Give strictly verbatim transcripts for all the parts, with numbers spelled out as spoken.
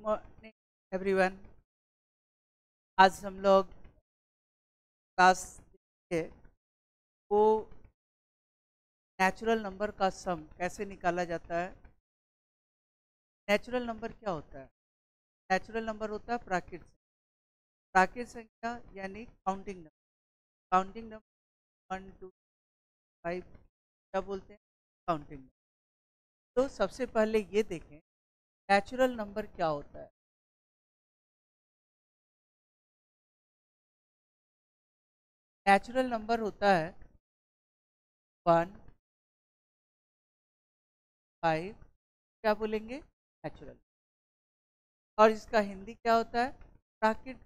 Morning everyone. आज हम लोग क्लास के वो नेचुरल नंबर का सम कैसे निकाला जाता है। नेचुरल नंबर क्या होता है? नेचुरल नंबर होता है प्राकृतिक संख्या। प्राकृतिक संख्या यानी counting number. Counting number one two five क्या बोलते हैं? Counting number. तो सबसे पहले ये देखें नेचुरल नंबर क्या होता है। नेचुरल नंबर होता है वन फाइव क्या बोलेंगे? नेचुरल। और इसका हिंदी क्या होता है? प्राकृतिक।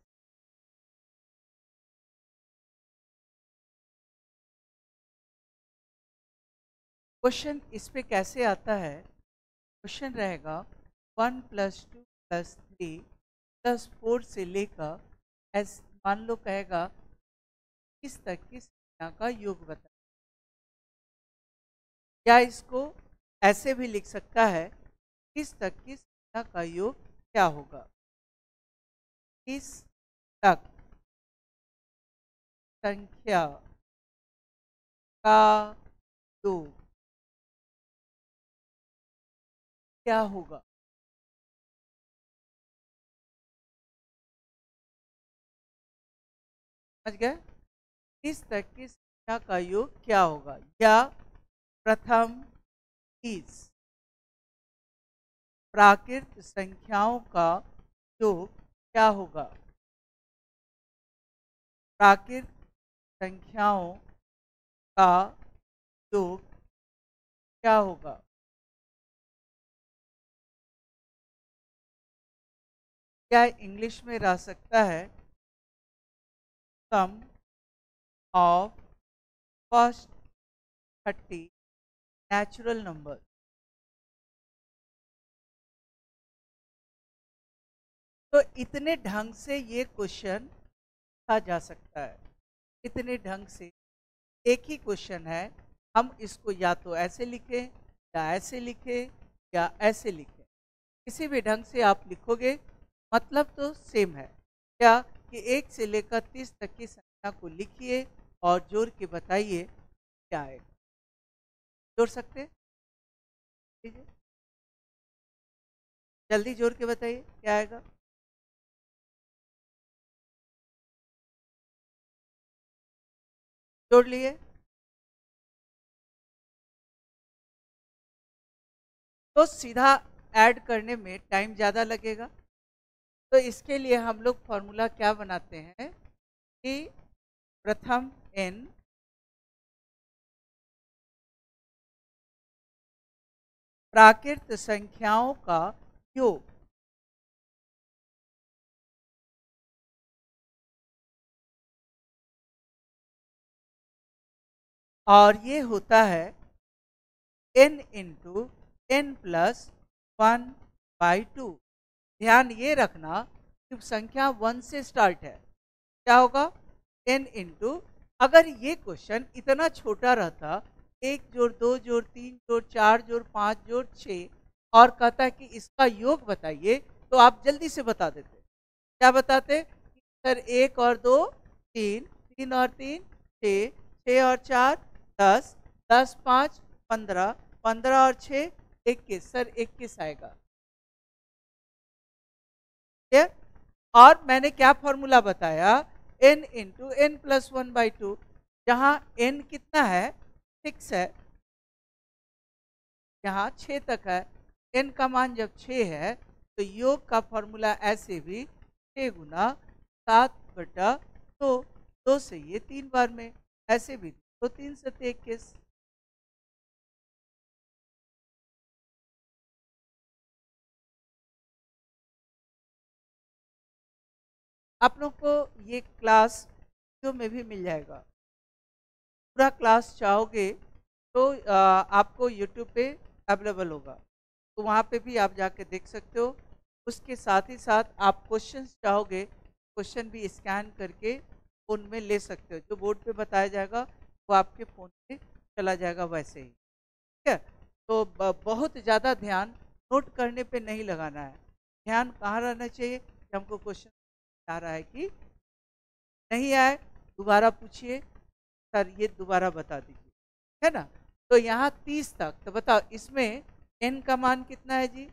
क्वेश्चन इस पे कैसे आता है? क्वेश्चन रहेगा one plus two plus three plus four से लेकर एस मान लो कहेगा किस तक की संख्या का योग बताए। या इसको ऐसे भी लिख सकता है किस तक की संख्या का योग क्या होगा। किस तक संख्या का योग क्या होगा। समझ गए? किस तक की संख्या का योग क्या होगा। या प्रथम चीज प्राकृत संख्याओं का योग क्या होगा। प्राकृत संख्याओं का योग क्या होगा। क्या इंग्लिश में रह सकता है sum of first thirty natural number. तो इतने ढंग से ये क्वेश्चन पूछा जा सकता है। इतने ढंग से एक ही क्वेश्चन है, हम इसको या तो ऐसे लिखें या ऐसे लिखें या ऐसे लिखें। किसी भी ढंग से आप लिखोगे मतलब तो सेम है। क्या कि एक से लेकर तीस तक की संख्या को लिखिए और जोड़ के बताइए क्या आएगा। जोड़ सकते हैं? लीजिए जल्दी जोड़ के बताइए क्या आएगा। जोड़ लिए? तो सीधा ऐड करने में टाइम ज़्यादा लगेगा। तो इसके लिए हम लोग फॉर्मूला क्या बनाते हैं कि प्रथम n प्राकृत संख्याओं का योग और ये होता है n into n plus one by two. ध्यान ये रखना कि संख्या वन से स्टार्ट है। क्या होगा? n इंटू, अगर ये क्वेश्चन इतना छोटा रहता एक जोड़ दो जोड़ तीन जोड़ चार जोड़ पाँच जोड़ छः और कहता है कि इसका योग बताइए तो आप जल्दी से बता देते। क्या बताते? सर एक और दो तीन, तीन और तीन छः, छः और चार दस, दस पाँच पंद्रह, पंद्रह और छः इक्कीस। सर इक्कीस आएगा। और मैंने क्या फॉर्मूला बताया? n into n plus one by two, जहाँ n कितना है? सिक्स है, यहाँ छः तक है। n का मान जब छः है तो योग का फॉर्मूला ऐसे भी छः गुना सात बटा दो, दो से ये तीन बार में, ऐसे भी तो तीन से इक्कीस। आप लोग को ये क्लास वीडियो में भी मिल जाएगा। पूरा क्लास चाहोगे तो आ, आपको यूट्यूब पे अवेलेबल होगा, तो वहाँ पे भी आप जाके देख सकते हो। उसके साथ ही साथ आप क्वेश्चंस चाहोगे, क्वेश्चन भी स्कैन करके फ़ोन में ले सकते हो। जो बोर्ड पे बताया जाएगा वो आपके फ़ोन पे चला जाएगा वैसे ही। ठीक है? तो ब बहुत ज़्यादा ध्यान नोट करने पे नहीं लगाना है, ध्यान कहाँ रहना चाहिए कि हमको क्वेश्चन आ रहा है कि नहीं आए, दोबारा पूछिए, सर ये दोबारा बता दीजिए, है ना। तो यहाँ तीस तक, तो बताओ इसमें n का मान कितना है जी?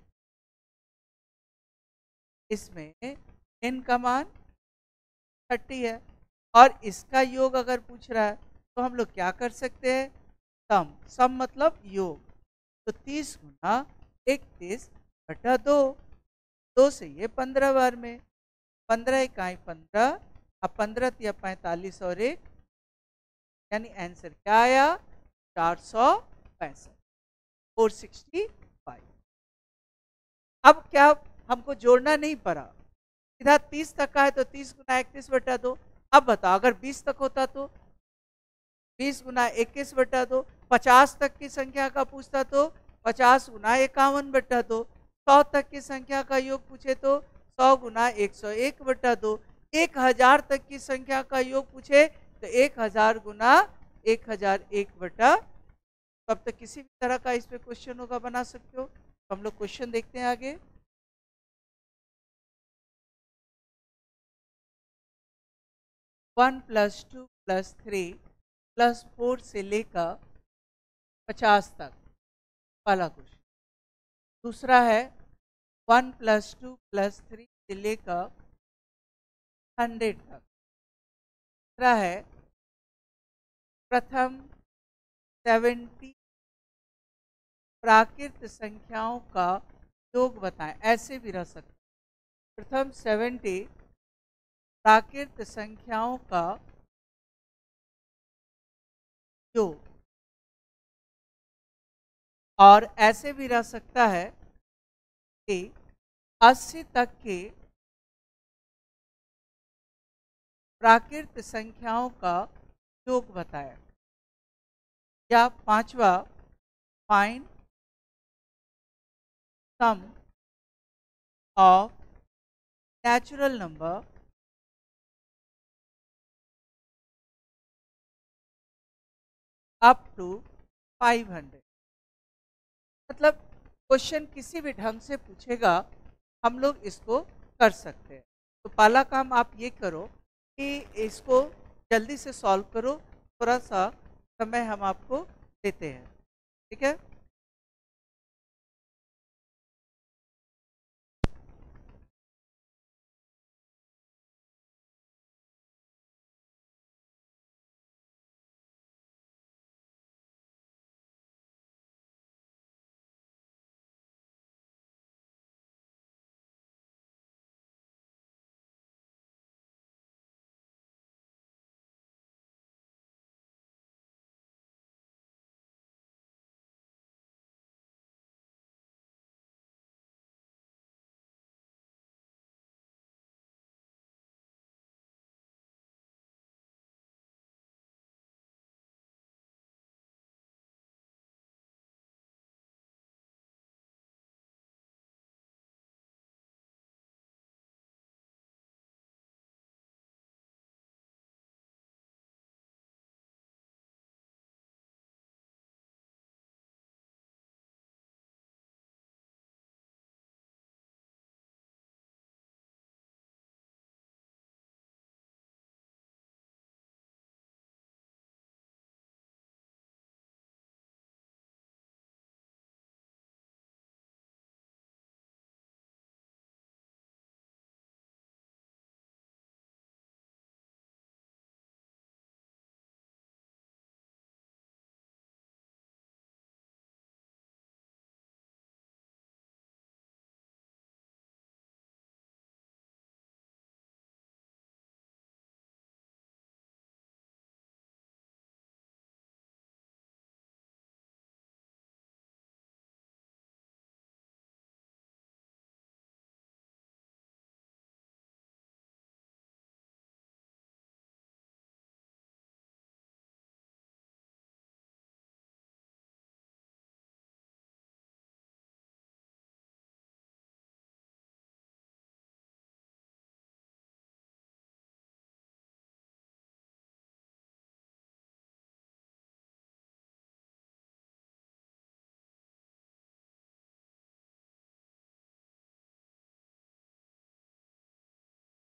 इसमें n का मान तीस है और इसका योग अगर पूछ रहा है तो हम लोग क्या कर सकते हैं? सम, सम मतलब योग। तो तीस गुना इकतीस बटा दो, दो से ये पंद्रह बार में, पंद्रह इकाई पंद्रह, अब पंद्रह तिया पैंतालीस और एक, यानी आंसर क्या आया? चार सौ पैंसठ, फोर सिक्सटी फाइव। अब क्या हमको जोड़ना नहीं पड़ा, सीधा तीस तक का है तो तीस गुना इकतीस बटा दो। अब बताओ अगर बीस तक होता तो बीस गुना इक्कीस बटा दो, पचास तक की संख्या का पूछता तो पचास गुना इक्यावन बटा दो, सौ तक की संख्या का योग पूछे तो सौ गुना एक सौ एक बटा दो, एक हजार तक की संख्या का योग पूछे तो एक हजार गुना एक हजार एक बटा। तब तक किसी भी तरह का इस पे क्वेश्चन होगा बना सकते हो। तो हम लोग क्वेश्चन देखते हैं आगे। One plus two plus three plus four से लेकर पचास तक वाला क्वेश्चन। दूसरा है one plus two plus three से लेकर हंड्रेड तक। तीसरा है प्रथम सेवेंटी प्राकृत संख्याओं का योग बताएं, ऐसे भी रह सकता है। प्रथम सेवेंटी प्राकृत संख्याओं का योग, और ऐसे भी रह सकता है कि अस्सी तक के प्राकृत संख्याओं का योग बताया। या पांचवा, find sum of natural number up to five hundred. मतलब क्वेश्चन किसी भी ढंग से पूछेगा, हम लोग इसको कर सकते हैं। तो पहला काम आप ये करो कि इसको जल्दी से सॉल्व करो, थोड़ा सा समय हम आपको देते हैं, ठीक है।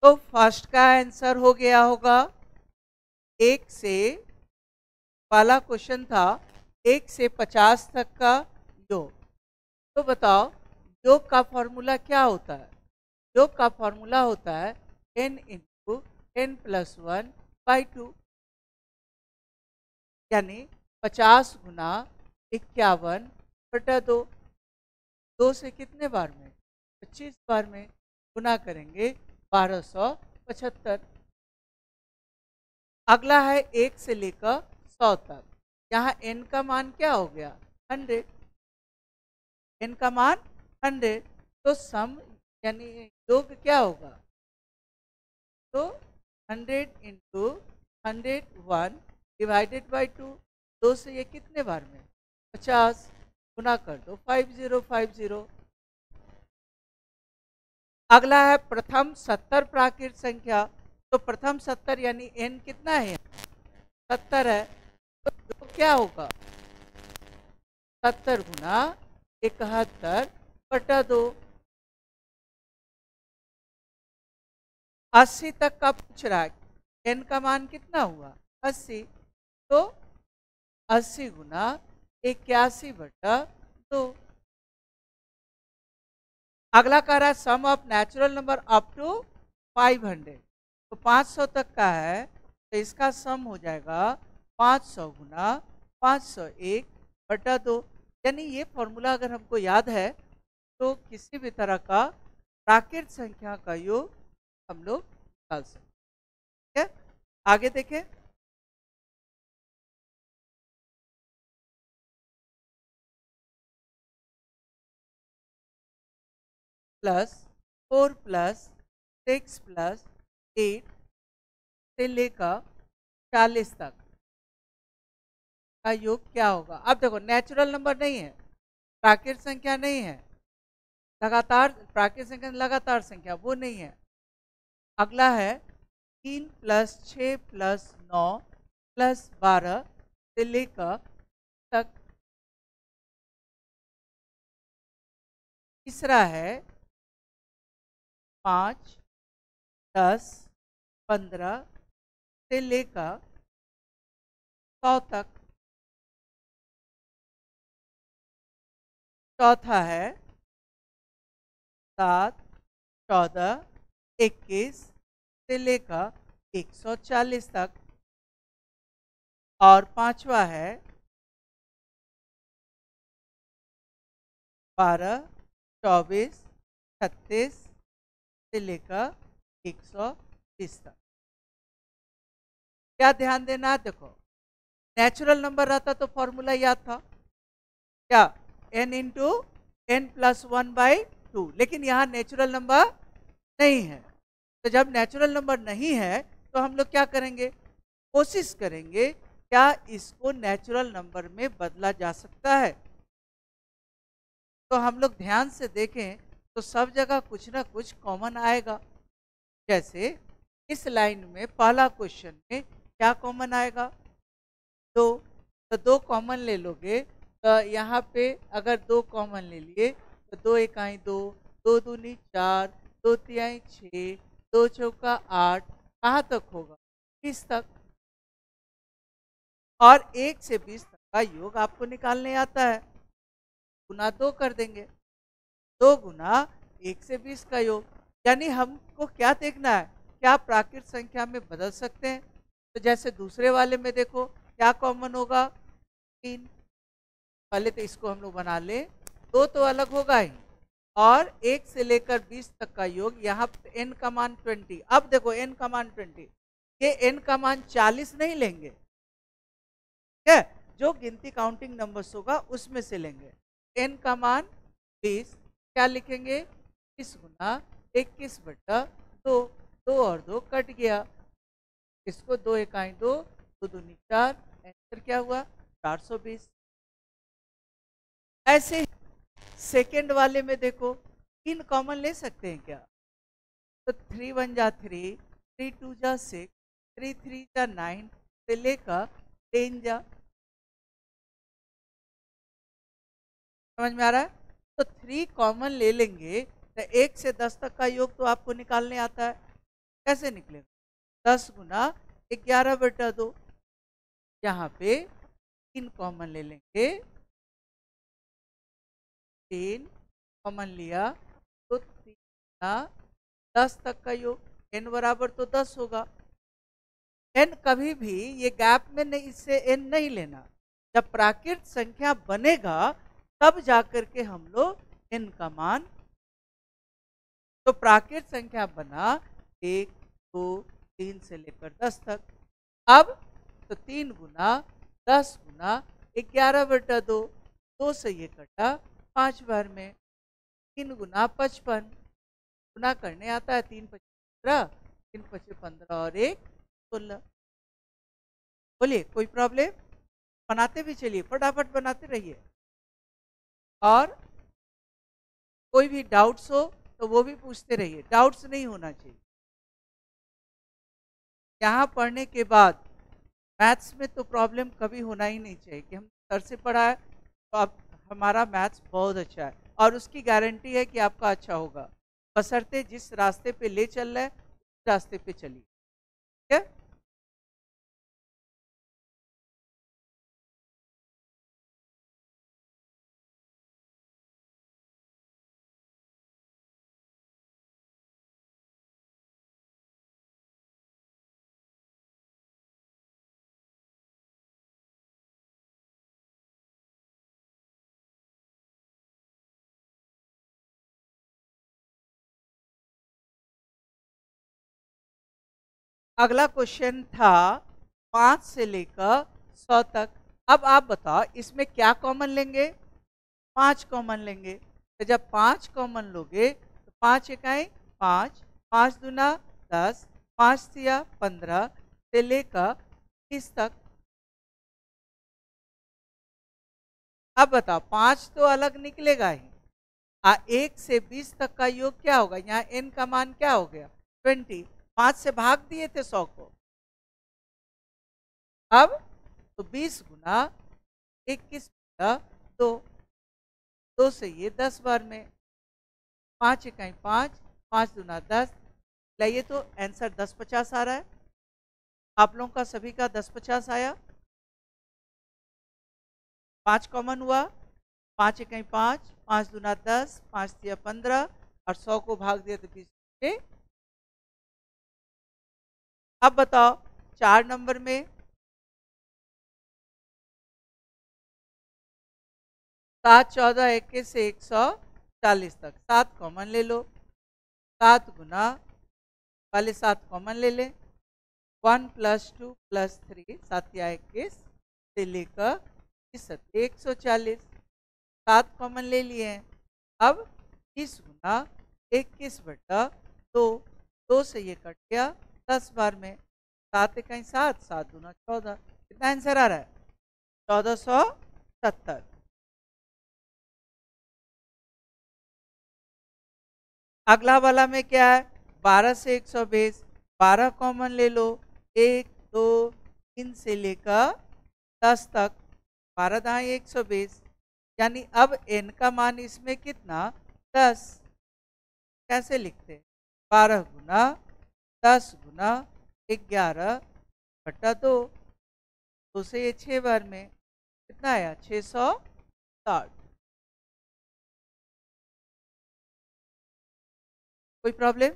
तो फर्स्ट का आंसर हो गया होगा एक से, पहला क्वेश्चन था एक से पचास तक का योग। तो बताओ योग का फॉर्मूला क्या होता है? योग का फॉर्मूला होता है n into n plus one by two, यानी पचास गुना इक्यावन बटा दो। दो से कितने बार में? पच्चीस बार में गुना करेंगे बारह सौ पचहत्तर। अगला है एक से लेकर सौ तक। यहाँ n का मान क्या हो गया? हंड्रेड। n का मान हंड्रेड, तो सम यानी योग क्या होगा? तो hundred into hundred one divided by two. दो से ये कितने बार में? पचास, गुना कर दो फाइव जीरो फाइव जीरो। अगला है प्रथम सत्तर प्राकृत संख्या। तो प्रथम सत्तर यानी n कितना है? सत्तर है, तो क्या होगा? सत्तर गुना इकहत्तर बटा दो। अस्सी तक का पूछ रहा है, n का मान कितना हुआ? अस्सी, तो अस्सी गुना इक्यासी बटा दो। अगला कह रहा है sum of natural number up to five hundred. तो पाँच सौ तक का है, तो इसका सम हो जाएगा पाँच सौ गुना पाँच सौ एक बटा दो। यानी ये फॉर्मूला अगर हमको याद है तो किसी भी तरह का प्राकृत संख्या का योग हम लोग निकाल सकते हैं। ठीक है, आगे देखें। Plus four plus six plus eight से लेकर चालीस तक का योग क्या होगा? अब देखो नेचुरल नंबर नहीं है, प्राकृत संख्या नहीं है, लगातार प्राकृत संख्या लगातार संख्या वो नहीं है। अगला है तीन प्लस छः प्लस नौ प्लस बारह से लेकर तक। तीसरा है पाँच दस पंद्रह से लेकर सौ तक। चौथा है सात चौदह इक्कीस से लेकर एक सौ चालीस तक। और पांचवा है बारह चौबीस छत्तीस से लेकर एक सौ बीस तक। क्या ध्यान देना है? देखो नेचुरल नंबर रहता तो फॉर्मूला याद था क्या? n into n plus one by two. लेकिन यहाँ नेचुरल नंबर नहीं है, तो जब नेचुरल नंबर नहीं है तो हम लोग क्या करेंगे? कोशिश करेंगे क्या इसको नेचुरल नंबर में बदला जा सकता है। तो हम लोग ध्यान से देखें तो सब जगह कुछ ना कुछ कॉमन आएगा। जैसे इस लाइन में पहला क्वेश्चन में क्या कॉमन आएगा? दो, तो दो कॉमन ले लोगे तो यहाँ पे अगर दो कॉमन ले लिए तो दो इकाई दो, दो दूनी चार, दो तिहाई छः, दो चौका आठ, कहाँ तक होगा? बीस तक। और एक से बीस तक का योग आपको निकालने आता है, गुना दो कर देंगे, दो गुना एक से बीस का योग। यानी हमको क्या देखना है? क्या प्राकृत संख्या में बदल सकते हैं? तो जैसे दूसरे वाले में देखो क्या कॉमन होगा? तीन। पहले तो इसको हम लोग बना ले, दो तो अलग होगा ही, और एक से लेकर बीस तक का योग। यहाँ n का मान ट्वेंटी। अब देखो n का मान ट्वेंटी, ये n का मान चालीस नहीं लेंगे, ठीक है? जो गिनती काउंटिंग नंबर्स होगा उसमें से लेंगे। n का मान बीस, क्या लिखेंगे? बीस गुना इक्कीस बटा दो, दो और दो कट गया, इसको दो इकाई दो, दो दूनी चार, आंसर क्या हुआ? चार सौ बीस। ऐसे सेकेंड वाले में देखो तीन कॉमन ले सकते हैं क्या? तो थ्री वन जा थ्री, थ्री टू जा सिक्स, थ्री थ्री जा नाइन से लेकर टेन जा। समझ में आ रहा है? तो थ्री कॉमन ले लेंगे तो एक से दस तक का योग तो आपको निकालने आता है। कैसे निकलेगा? दस गुना ग्यारह बटा दो। यहाँ पे तीन कॉमन ले लेंगे, तीन कॉमन लिया तो तीन गुना दस तक का योग, एन बराबर तो दस होगा। एन कभी भी ये गैप में नहीं, इससे एन नहीं लेना। जब प्राकृत संख्या बनेगा तब जाकर के हम लोग एन का मान, तो प्राकृत संख्या बना एक दो तीन से लेकर दस तक। अब तो तीन गुना दस गुना ग्यारह बटा दो, दो से ये कटा पांच बार में, तीन गुना पचपन, गुना करने आता है, तीन पच्चीस पंद्रह, तीन पच्चीस पंद्रह और एक सोलह। बोलिए कोई प्रॉब्लम? बनाते भी चलिए, फटाफट बनाते रहिए। और कोई भी डाउट्स हो तो वो भी पूछते रहिए, डाउट्स नहीं होना चाहिए। यहाँ पढ़ने के बाद मैथ्स में तो प्रॉब्लम कभी होना ही नहीं चाहिए कि हम सर से पढ़ा है तो अब हमारा मैथ्स बहुत अच्छा है, और उसकी गारंटी है कि आपका अच्छा होगा, बशर्ते जिस रास्ते पे ले चल रहे हैं उस रास्ते पे चलिए। ठीक है? अगला क्वेश्चन था पाँच से लेकर सौ तक। अब आप बताओ इसमें क्या कॉमन लेंगे? पाँच कॉमन लेंगे। तो जब पाँच कॉमन लोगे तो पाँच इकाई पाँच, पाँच दूना दस, पाँच तिया पंद्रह से लेकर तीस तक। अब बताओ पाँच तो अलग निकलेगा ही, आ एक से बीस तक का योग क्या होगा? यहाँ एन का मान क्या हो गया? ट्वेंटी। पाँच से भाग दिए थे सौ को, अब तो बीस गुना इक्कीस बटा दो, दो से ये दस बार में, पाँच इकाई पाँच, पाँच दूना दस, लाइए तो आंसर दस पचास आ रहा है। आप लोगों का सभी का दस पचास आया। पाँच कॉमन हुआ, पाँच इकाई पाँच, पाँच दूना दस, पाँच तिया पंद्रह और सौ को भाग दिया तो बीस के। अब बताओ चार नंबर में सात चौदह इक्कीस से एक सौ चालीस तक, सात कॉमन ले लो, सात गुना वाले सात कॉमन ले लें, one plus two plus three, सात या इक्कीस से लेकर एक सौ चालीस, सात कॉमन ले लिए हैं। अब तीस गुना इक्कीस बटा दो, दो से ये कट गया दस बार में, सात इकाई सात, सात दूना चौदह, कितना आंसर आ रहा है? चौदह सौ सत्तर। अगला वाला में क्या है? बारह से एक सौ बीस, बारह कॉमन ले लो, एक दो तीन से लेकर दस तक, बारह दहाई एक सौ बीस, यानी अब एन का मान इसमें कितना? दस। कैसे लिखते? बारह गुना दस गुना ग्यारह बटा दो, दो से ये छः बार में कितना आया? छः सौ साठ। कोई प्रॉब्लम?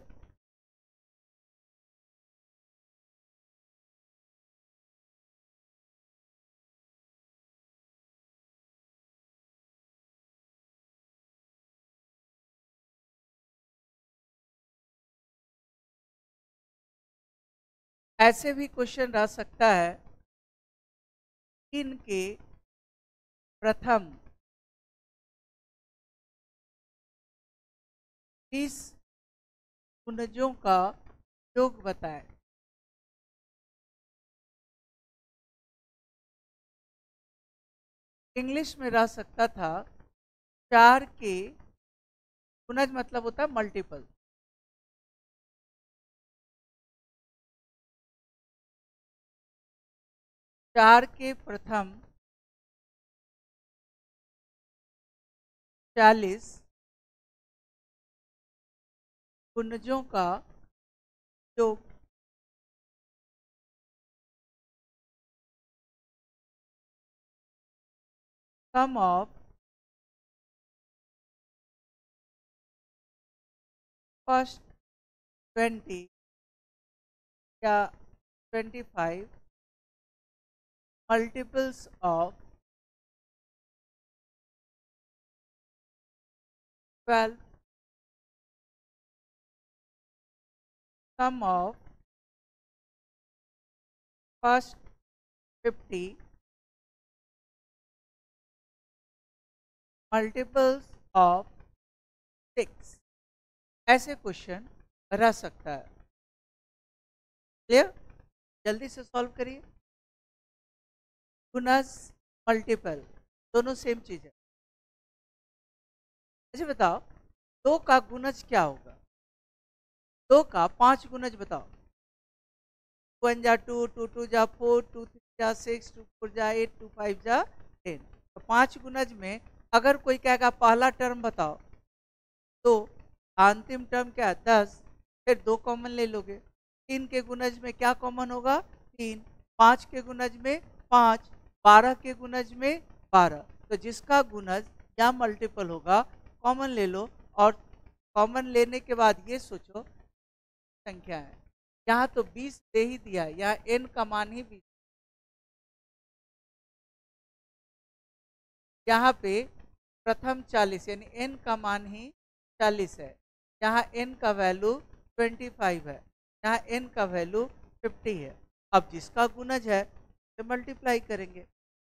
ऐसे भी क्वेश्चन रह सकता है, इनके प्रथम बीस गुणजों का योग बताएं। इंग्लिश में रह सकता था चार के गुणज, मतलब होता है मल्टीपल। चार के प्रथम चालीस गुणजों का योग। सम ऑफ फर्स्ट ट्वेंटी या twenty five multiples of twelve. Sum of first fifty multiples of six. ऐसे क्वेश्चन रह सकता है। क्लियर? जल्दी से सॉल्व करिए। गुणज मल्टीपल दोनों सेम चीज है। अच्छा बताओ, दो का गुणज क्या होगा? दो का पांच गुणज बताओ। वन जा टू, टू टू जा फोर, टू थ्री जा सिक्स, टू फोर जा एट, टू फाइव जा टेन। तो पांच गुणज में अगर कोई कहेगा पहला टर्म बताओ, तो अंतिम टर्म क्या? दस। फिर दो कॉमन ले लोगे। तीन के गुणज में क्या कॉमन होगा? तीन। पाँच के गुणज में पाँच। बारह के गुणज में बारह। तो जिसका गुणज या मल्टीपल होगा कॉमन ले लो, और कॉमन लेने के बाद ये सोचो संख्या है। यहाँ तो बीस दे ही दिया, यहाँ एन का मान ही बीस। यहाँ पे प्रथम चालीस यानी एन का मान ही चालीस है। यहाँ एन का वैल्यू पच्चीस है, यहाँ एन का वैल्यू पचास है। अब जिसका गुणज है तो मल्टीप्लाई करेंगे।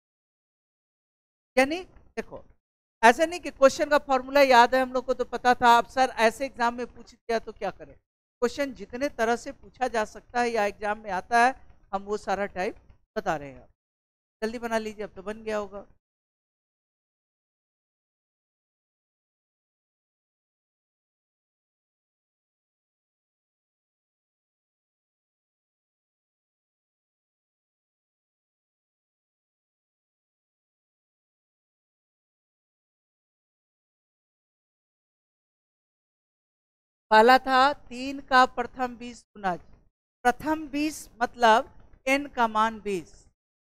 यानी देखो, ऐसा नहीं कि क्वेश्चन का फॉर्मूला याद है हम लोग को तो पता था, अब सर ऐसे एग्जाम में पूछ दिया तो क्या करें। क्वेश्चन जितने तरह से पूछा जा सकता है या एग्जाम में आता है, हम वो सारा टाइप बता रहे हैं। जल्दी बना लीजिए, अब तो बन गया होगा। पहला था तीन का प्रथम बीस गुणज। प्रथम बीस मतलब एन का मान बीस।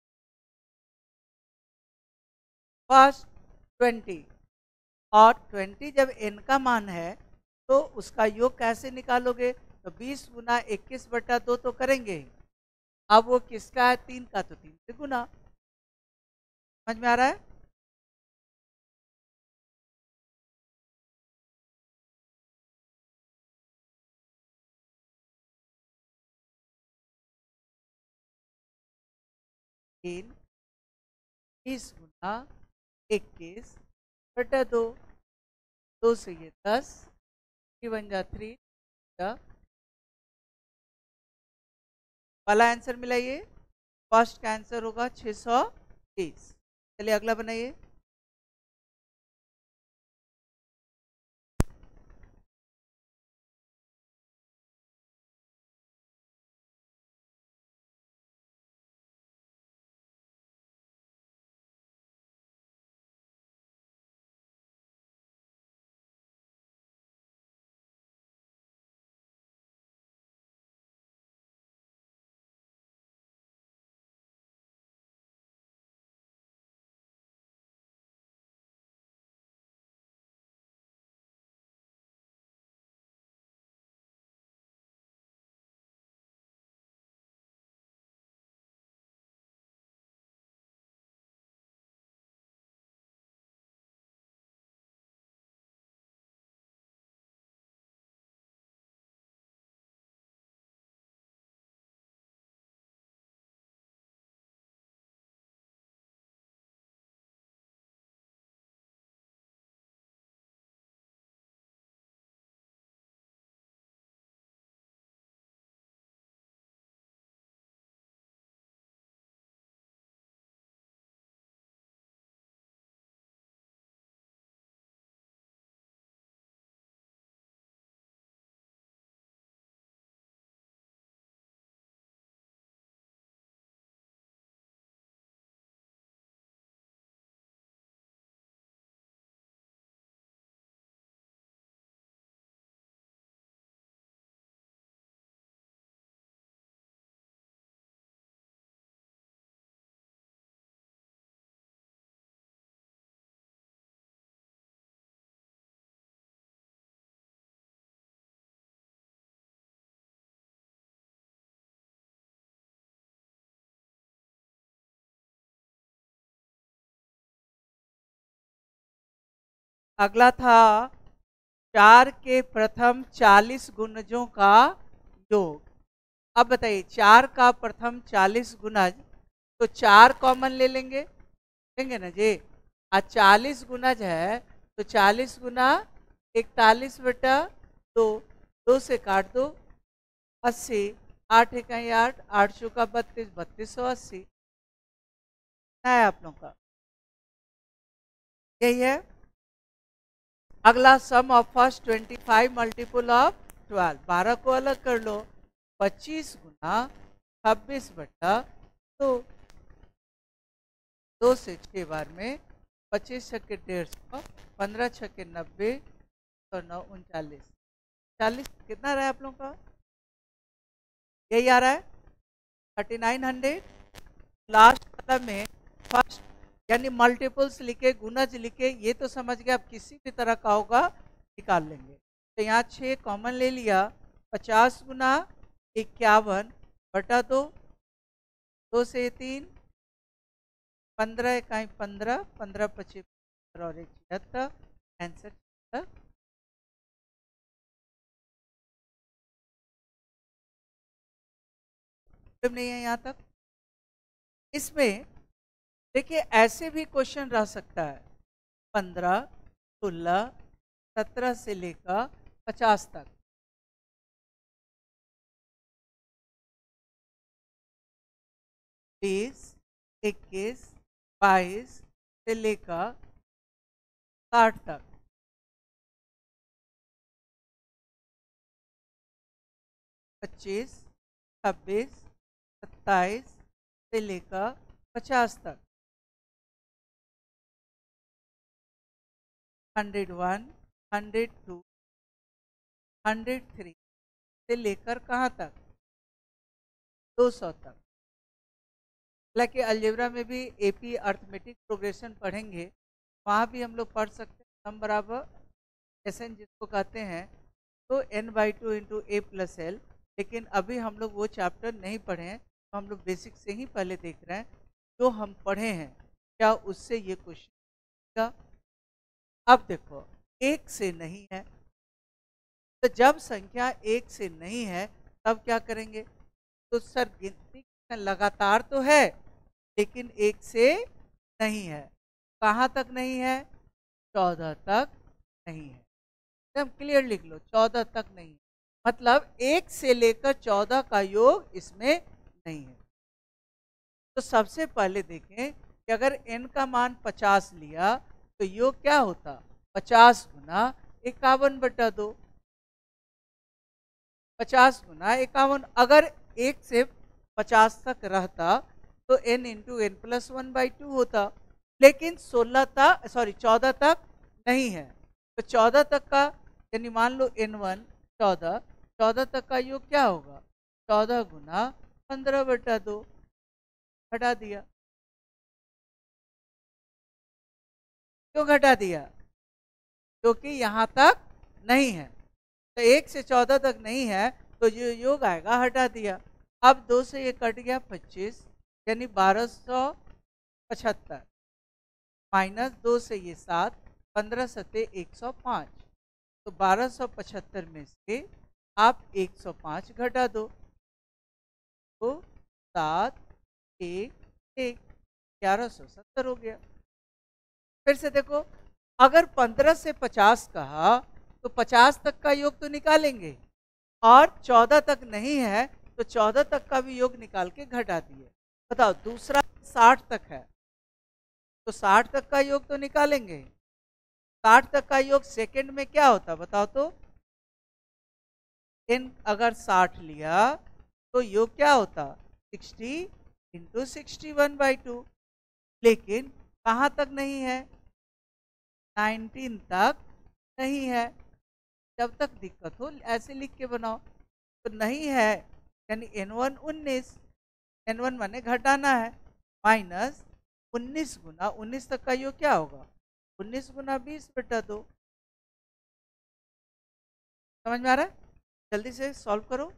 फर्स्ट ट्वेंटी, और ट्वेंटी जब एन का मान है तो उसका योग कैसे निकालोगे? तो बीस गुना इक्कीस बटा दो तो करेंगे ही। अब वो किसका है? तीन का, तो तीन से गुना। समझ में आ रहा है? तीन बीस गुना इक्कीस बटा दो, दो से ये दस, थ्री वन जा थ्री, वाला आंसर मिला ये। फर्स्ट का आंसर होगा छह सौ तीस। चलिए अगला बनाइए। अगला था चार के प्रथम चालीस गुणजों का योग। अब बताइए चार का प्रथम चालीस गुणज, तो चार कॉमन ले लेंगे, लेंगे ना जी। आज चालीस गुणज है तो चालीस गुना इकतालीस बटा दो, दो से काट दो, अस्सी, आठ इकाई आठ, आठ चौका बत्तीस, बत्तीस सौ अस्सी है आप लोगों का, यही है। अगला sum of first twenty five multiple of twelve, बारह को अलग कर लो, पच्चीस गुना छब्बीस बटा दो, दो से छः बार में, पच्चीस छक्के डेढ़ सौ, पंद्रह छक्के नब्बे, सौ नौ उनचालीस, चालीस कितना रहा है आप लोगों का, यही आ रहा है थर्टी नाइन हंड्रेड। लास्ट वाला में फर्स्ट यानी मल्टीपल्स लिखे, गुणज लिखे, ये तो समझ गए, आप किसी भी तरह का होगा निकाल लेंगे। तो यहाँ छः कॉमन ले लिया, पचास गुना इक्यावन बटा दो, दो से तीन, पंद्रह इकाई पंद्रह, पंद्रह पच्चीस और एक छिहत्तर, आंसर छिहत्तर। नहीं है यहाँ तक। इसमें देखिए ऐसे भी क्वेश्चन रह सकता है, पंद्रह, सोलह, सत्रह से लेकर पचास तक, बीस, इक्कीस, बाईस से लेकर साठ तक, पच्चीस, छब्बीस, सत्ताईस से लेकर पचास तक, hundred one, hundred two, hundred three से लेकर कहाँ तक, दो सौ तक। हालांकि अलजेब्रा में भी एपी अर्थमेटिक प्रोग्रेशन पढ़ेंगे, वहाँ भी हम लोग पढ़ सकते हैं सम बराबर एस एन जिसको कहते हैं, तो n by two into a plus l. लेकिन अभी हम लोग वो चैप्टर नहीं पढ़े हैं, तो हम लोग बेसिक से ही पहले देख रहे हैं, जो हम पढ़े हैं क्या उससे ये क्वेश्चन का। अब देखो एक से नहीं है, तो जब संख्या एक से नहीं है तब क्या करेंगे, तो सर गिनती लगातार तो है लेकिन एक से नहीं है, कहाँ तक नहीं है, चौदह तक नहीं है। एकदम क्लियर लिख लो, चौदह तक नहीं है, मतलब एक से लेकर चौदह का योग इसमें नहीं है। तो सबसे पहले देखें कि अगर n का मान पचास लिया तो योग क्या होता, पचास गुना इक्यावन बटा दो, पचास गुना इक्यावन, अगर एक से पचास तक रहता तो n into n plus one by two होता, लेकिन सोलह तक सॉरी चौदह तक नहीं है, तो चौदह तक का यानी मान लो एन वन चौदह, चौदह तक का योग क्या होगा, चौदह गुना पंद्रह बटा दो, घटा दिया। क्यों घटा दिया, क्योंकि यहाँ तक नहीं है, तो एक से चौदह तक नहीं है तो जो योग आएगा हटा दिया। अब दो से ये कट गया पच्चीस, यानी बारह सौ पचहत्तर, माइनस दो से ये सात, पंद्रह सत्ते एक सौ पाँच, तो बारह सौ पचहत्तर में से आप एक सौ पाँच घटा दो, तो सात एक एक, ग्यारह सौ सत्तर हो गया। फिर से देखो, अगर पंद्रह से पचास कहा तो पचास तक का योग तो निकालेंगे, और चौदह तक नहीं है तो चौदह तक का भी योग निकाल के घटा दिए। बताओ दूसरा साठ तक है तो साठ तक का योग तो निकालेंगे, साठ तक का योग सेकंड में क्या होता बताओ तो, इन अगर साठ लिया तो योग क्या होता, sixty into sixty one by two, लेकिन कहाँ तक नहीं है, नाइनटीन तक नहीं है। जब तक दिक्कत हो ऐसे लिख के बनाओ, तो नहीं है यानी एन वन उन्नीस, एन वन माने घटाना है, माइनस उन्नीस गुना उन्नीस तक का योग क्या होगा, उन्नीस गुना बीस बटा दो। समझ में आ रहा है, जल्दी से सॉल्व करो।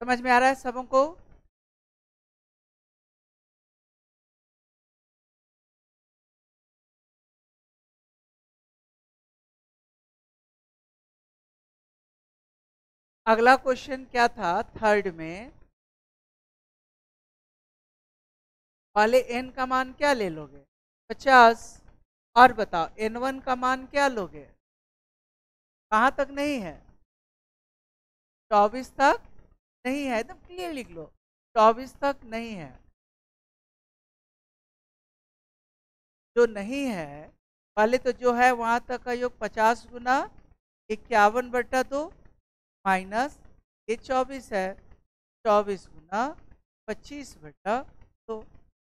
समझ में आ रहा है सबों को? अगला क्वेश्चन क्या था थर्ड में, पहले n का मान क्या ले लोगे? पचास। और बताओ एन वन का मान क्या लोगे? कहाँ तक नहीं है? चौबीस तक नहीं है, एकदम क्लियर लिख लो, चौबीस तक नहीं है। जो नहीं है पहले तो जो है वहां तक का योग पचास गुना इक्यावन बटा दो माइनस ये चौबीस है, चौबीस गुना पच्चीस बटा दो।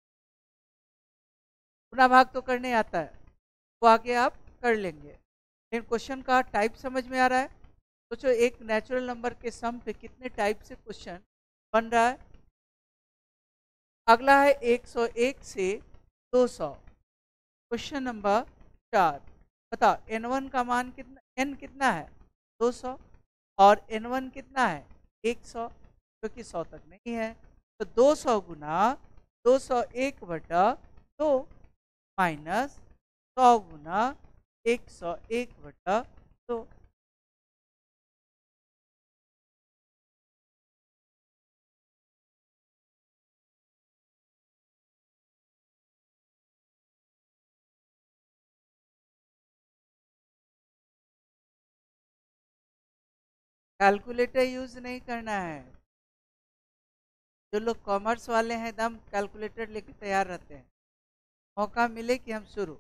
गुना भाग तो करने आता है, वो आगे आप कर लेंगे। लेकिन क्वेश्चन का टाइप समझ में आ रहा है? सोचो एक नेचुरल नंबर के सम पे कितने टाइप से क्वेश्चन बन रहा है। अगला है एक सौ एक से दो सौ। क्वेश्चन नंबर चार, बताओ एन वन का मान कितना, एन कितना है दो सौ और एन वन कितना है एक सौ, क्योंकि सौ तक नहीं है। तो दो सौ गुना दो सौ एक बटा दो माइनस सौ गुना एक सौ एक बटा दो। कैलकुलेटर यूज नहीं करना है। जो लोग कॉमर्स वाले हैं एकदम कैलकुलेटर लेके तैयार रहते हैं, मौका मिले कि हम शुरू।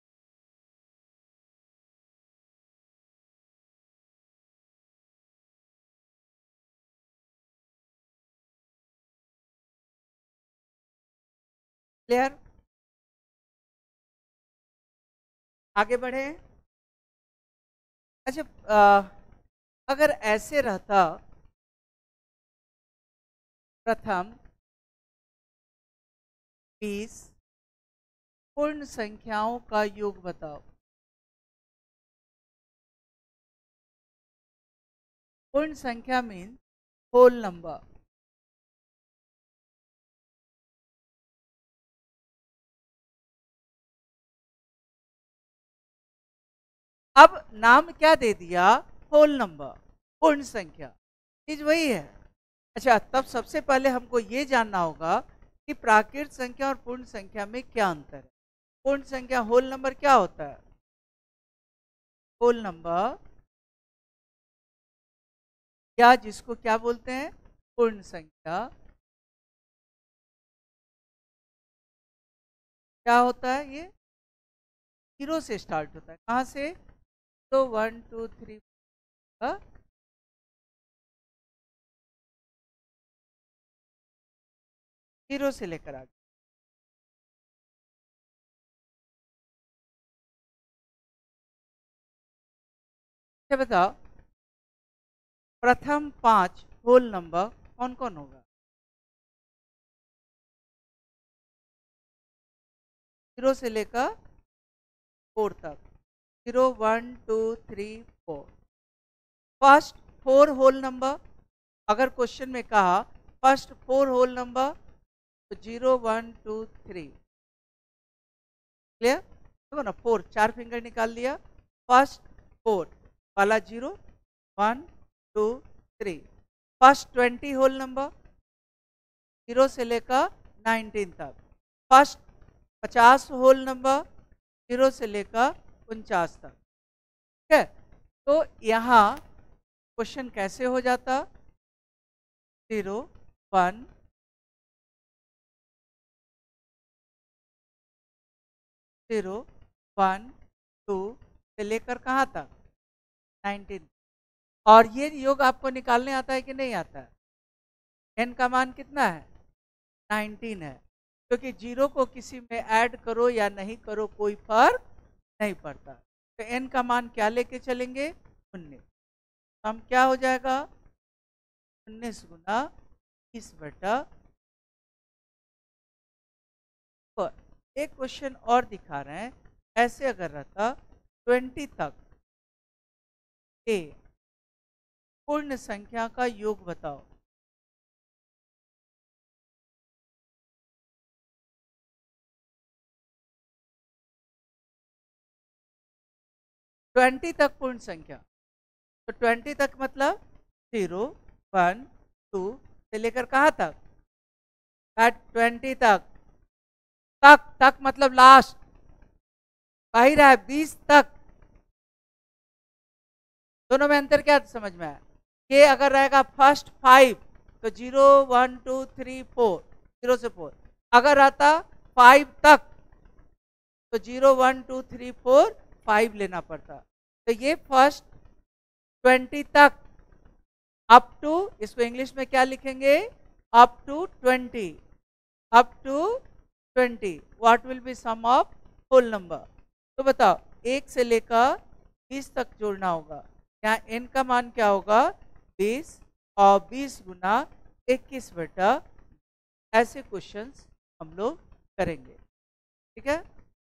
क्लियर? आगे बढ़े। अच्छा, आ, अगर ऐसे रहता प्रथम बीस पूर्ण संख्याओं का योग बताओ। पूर्ण संख्या मीन होल नंबर। अब नाम क्या दे दिया? होल नंबर, पूर्ण संख्या, चीज वही है। अच्छा, तब सबसे पहले हमको ये जानना होगा कि प्राकृत संख्या और पूर्ण संख्या में क्या अंतर है। पूर्ण संख्या होल नंबर क्या होता है? होल नंबर या जिसको क्या बोलते हैं पूर्ण संख्या, क्या होता है? ये जीरो से स्टार्ट होता है। कहाँ से? तो वन टू थ्री जीरो से लेकर आगे। अच्छा बताओ, प्रथम पांच होल नंबर कौन कौन होगा? जीरो से लेकर फोर तक, zero one two three four. First four whole number, अगर क्वेश्चन में कहा फर्स्ट फोर होल नंबर तो zero one two three. Clear? देखो ना, फोर चार फिंगर निकाल लिया, फर्स्ट फोर वाला zero one two three. First twenty whole number zero से लेकर नाइनटीन तक। फर्स्ट पचास होल नंबर जीरो से लेकर उनचास तक। ठीक है, तो यहाँ क्वेश्चन कैसे हो जाता? Zero one zero one two से लेकर कहाँ तक? नाइनटीन। और ये योग आपको निकालने आता है कि नहीं आता है? एन का मान कितना है? नाइनटीन है, क्योंकि जीरो को किसी में ऐड करो या नहीं करो कोई फर्क नहीं पड़ता। तो एन का मान क्या लेके चलेंगे? उन्नीस। हम क्या हो जाएगा? उन्नीस गुना बीस बटा। एक क्वेश्चन और दिखा रहे हैं, ऐसे अगर रहता ट्वेंटी तक के पूर्ण संख्या का योग बताओ। ट्वेंटी तक पूर्ण संख्या, तो ट्वेंटी तक मतलब जीरो वन टू से लेकर कहाँ तक, ट्वेंटी तक, तक तक मतलब लास्ट, कही रहा है बीस तक। दोनों में अंतर क्या समझ में आया? के अगर रहेगा फर्स्ट फाइव तो zero one two three four, zero से फोर। अगर आता फाइव तक तो zero one two three four five लेना पड़ता। तो ये फर्स्ट ट्वेंटी तक, अप टू, इसको इंग्लिश में क्या लिखेंगे, up to twenty, up to twenty. What will be sum of whole number? तो बताओ, एक से लेकर बीस तक जोड़ना होगा। यहाँ n का मान क्या होगा, बीस, और बीस गुना इक्कीस बटा, ऐसे क्वेश्चंस हम लोग करेंगे। ठीक है।